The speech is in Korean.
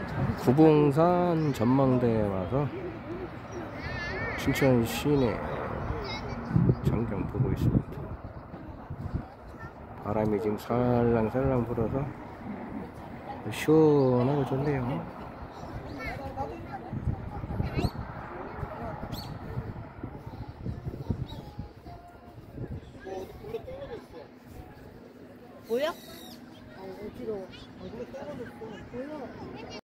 구봉산 전망대에 와서 춘천 시내 전경 보고 있습니다. 바람이 지금 살랑살랑 불어서 시원하고 좋네요. 뭐야? 어지러워.